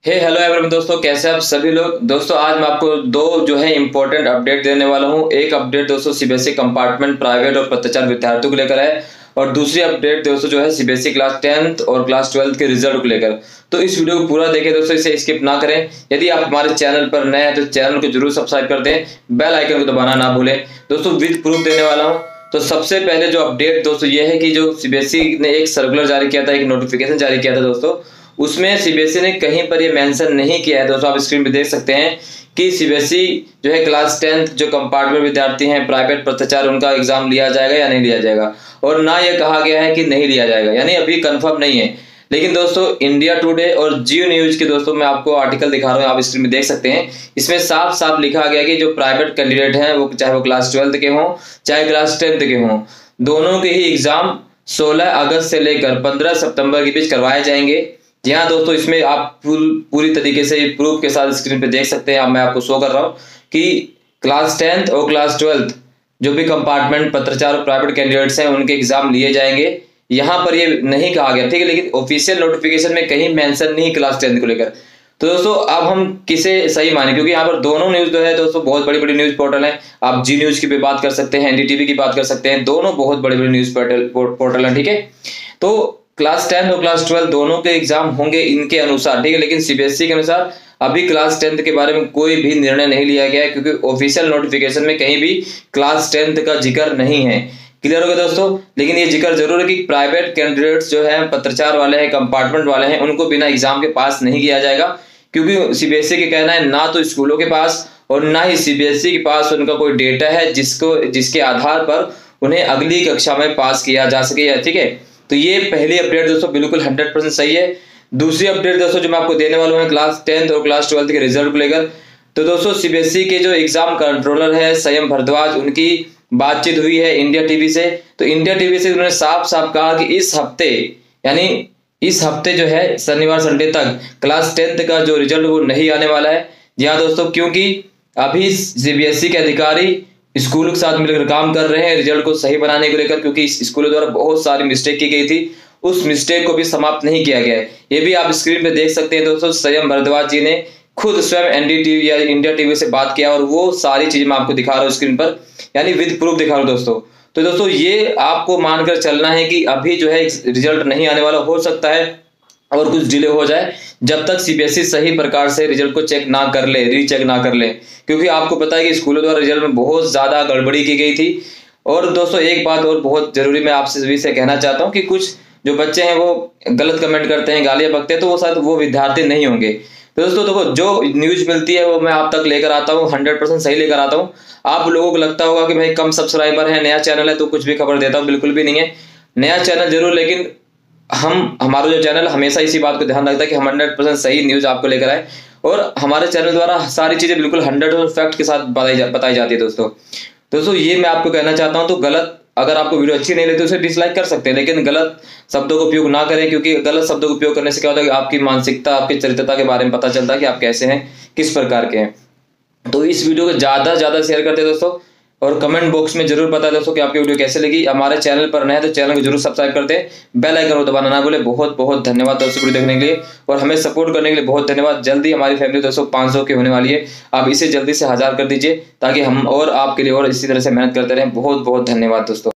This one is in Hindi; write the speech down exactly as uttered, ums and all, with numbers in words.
हे हेलो एवरीवन दोस्तों, कैसे आप सभी लोग। दोस्तों आज मैं आपको दो जो है इंपॉर्टेंट अपडेट देने वाला हूं। एक अपडेट दोस्तों सीबीएसई कंपार्टमेंट प्राइवेट और पत्राचार विद्यार्थियों को लेकर है, और दूसरी अपडेट दोस्तों जो है सीबीएसई क्लास टेंथ और क्लास ट्वेल्थ के रिजल्ट को लेकर। तो इस वीडियो को पूरा देखें दोस्तों, इसे स्किप ना करें। यदि आप हमारे चैनल पर नए हैं तो चैनल को जरूर सब्सक्राइब कर दें, बेल आइकन को दबाना ना भूलें। दोस्तों विद प्रूफ देने वाला हूँ। तो सबसे पहले जो अपडेट दोस्तों ये है कि जो सीबीएसई ने एक सर्कुलर जारी किया था, एक नोटिफिकेशन जारी किया था दोस्तों, उसमें सीबीएसई ने कहीं पर ये मेंशन नहीं किया है। दोस्तों आप स्क्रीन पे देख सकते हैं कि सीबीएसई जो है क्लास टेंथ जो कंपार्टमेंट विद्यार्थी हैं प्राइवेट पत्राचार, उनका एग्जाम लिया जाएगा या नहीं लिया जाएगा, और ना ये कहा गया है कि नहीं लिया जाएगा, यानी अभी कंफर्म नहीं है। लेकिन दोस्तों इंडिया टुडे और जियो न्यूज के दोस्तों मैं आपको आर्टिकल दिखा रहा हूँ, आप स्क्रीन में देख सकते हैं। इसमें साफ साफ लिखा गया कि जो प्राइवेट कैंडिडेट हैं वो चाहे वो क्लास ट्वेल्थ के हों चाहे क्लास टेंथ के हों, दोनों के ही एग्जाम सोलह अगस्त से लेकर पंद्रह सितंबर के बीच करवाए जाएंगे। जी हाँ दोस्तों, इसमें आप पूरी तरीके से प्रूफ के साथ स्क्रीन पे देख सकते हैं। अब मैं आपको शो कर रहा हूँ कि क्लास टेंथ और क्लास ट्वेल्थ जो भी कंपार्टमेंट पत्राचार और प्राइवेट कैंडिडेट्स हैं उनके एग्जाम लिए जाएंगे। यहाँ पर ये नहीं कहा गया, ठीक है, लेकिन ऑफिशियल नोटिफिकेशन में कहीं मेंशन नहीं क्लास टेंथ को लेकर। तो दोस्तों अब हम किसे सही माने, क्योंकि यहाँ पर दोनों न्यूज जो है दोस्तों बहुत बड़ी बड़ी न्यूज पोर्टल है। आप जी न्यूज की भी बात कर सकते हैं, एनडीटीवी की बात कर सकते हैं, दोनों बहुत बड़े बड़े न्यूज पोर्टल पोर्टल है, ठीक है। तो क्लास टेंथ और क्लास ट्वेल्थ दोनों के एग्जाम होंगे इनके अनुसार, ठीक है, लेकिन सीबीएसई के अनुसार अभी क्लास टेंथ के बारे में कोई भी निर्णय नहीं लिया गया है, क्योंकि ऑफिशियल नोटिफिकेशन में कहीं भी क्लास टेंथ का जिक्र नहीं है। क्लियर हो गया दोस्तों। लेकिन ये जिक्र जरूर है कि प्राइवेट कैंडिडेट्स जो है पत्राचार वाले हैं कंपार्टमेंट वाले हैं उनको बिना एग्जाम के पास नहीं किया जाएगा, क्योंकि सीबीएसई के कहना है ना तो स्कूलों के पास और ना ही सीबीएसई के पास उनका कोई डेटा है जिसको जिसके आधार पर उन्हें अगली कक्षा में पास किया जा सके, ठीक है। तो ये पहली अपडेट दोस्तों बिल्कुल हंड्रेड परसेंट सही है। दूसरी अपडेट दोस्तों जो मैं आपको देने वाला हूँ क्लास टेंथ और क्लास ट्वेल्थ के रिजल्ट को लेकर। तो दोस्तों सीबीएसई के जो एग्जाम कंट्रोलर है संयम भारद्वाज, उनकी बातचीत हुई है इंडिया टीवी से। तो इंडिया टीवी से उन्होंने साफ साफ कहा कि इस हफ्ते यानी इस हफ्ते जो है शनिवार संडे तक क्लास टेंथ का जो रिजल्ट वो नहीं आने वाला है। जी हाँ दोस्तों, क्योंकि अभी सीबीएसई के अधिकारी स्कूल के साथ मिलकर काम कर रहे हैं रिजल्ट को सही बनाने को लेकर, क्योंकि इस स्कूलों द्वारा बहुत सारी मिस्टेक की गई थी, उस मिस्टेक को भी समाप्त नहीं किया गया है। ये भी आप स्क्रीन पे देख सकते हैं दोस्तों। संयम भारद्वाज जी ने खुद स्वयं एनडीटीवी या इंडिया टीवी से बात किया, और वो सारी चीजें मैं आपको दिखा रहा हूँ स्क्रीन पर, यानी विद प्रूफ दिखा रहा हूँ दोस्तों। तो दोस्तों ये आपको मानकर चलना है कि अभी जो है रिजल्ट नहीं आने वाला, हो सकता है और कुछ डिले हो जाए जब तक सीबीएसई सही प्रकार से रिजल्ट को चेक ना कर ले, रीचेक ना कर ले, क्योंकि आपको पता है कि स्कूलों द्वारा रिजल्ट में बहुत ज्यादा गड़बड़ी की गई थी। और दोस्तों एक बात और बहुत जरूरी मैं आपसे सभी से कहना चाहता हूँ कि कुछ जो बच्चे हैं वो गलत कमेंट करते हैं, गालियां बकते हैं, तो वो शायद वो विद्यार्थी नहीं होंगे। तो दोस्तों देखो जो न्यूज मिलती है वो मैं आप तक लेकर आता हूँ, हंड्रेड परसेंट सही लेकर आता हूँ। आप लोगों को लगता होगा कि भाई कम सब्सक्राइबर है, नया चैनल है तो कुछ भी खबर देता हूँ, बिल्कुल भी नहीं है। नया चैनल जरूर, लेकिन हम हमारा जो चैनल हमेशा इसी बात को ध्यान रखता है कि हम हंड्रेड परसेंट सही न्यूज आपको लेकर आए, और हमारे चैनल द्वारा सारी चीजें बिल्कुल हंड्रेड परसेंट फैक्ट के साथ बताई जा, बताई जाती है दोस्तों। दोस्तों ये मैं आपको कहना चाहता हूँ। तो गलत, अगर आपको वीडियो अच्छी नहीं लगती तो उसे डिसलाइक कर सकते हैं, लेकिन गलत शब्दों का उपयोग ना करें, क्योंकि गलत शब्दों का उपयोग करने से क्या होता है कि आपकी मानसिकता, आपकी चरित्रता के बारे में पता चलता है कि आप कैसे हैं, किस प्रकार के हैं। तो इस वीडियो को ज्यादा ज्यादा शेयर करते हैं दोस्तों, और कमेंट बॉक्स में जरूर बताएं दोस्तों कि आपकी वीडियो कैसे लगी। हमारे चैनल पर नए हैं तो चैनल को जरूर सब्सक्राइब करते हैं, बेल आइकन को दबाना ना भूले। बहुत बहुत धन्यवाद दोस्तों वीडियो देखने के लिए, और हमें सपोर्ट करने के लिए बहुत धन्यवाद। जल्दी हमारी फैमिली दोस्तों पाँच सौ की होने वाली है, आप इसे जल्दी से हजार कर दीजिए ताकि हम और आपके लिए और इसी तरह से मेहनत करते रहें। बहुत बहुत धन्यवाद दोस्तों।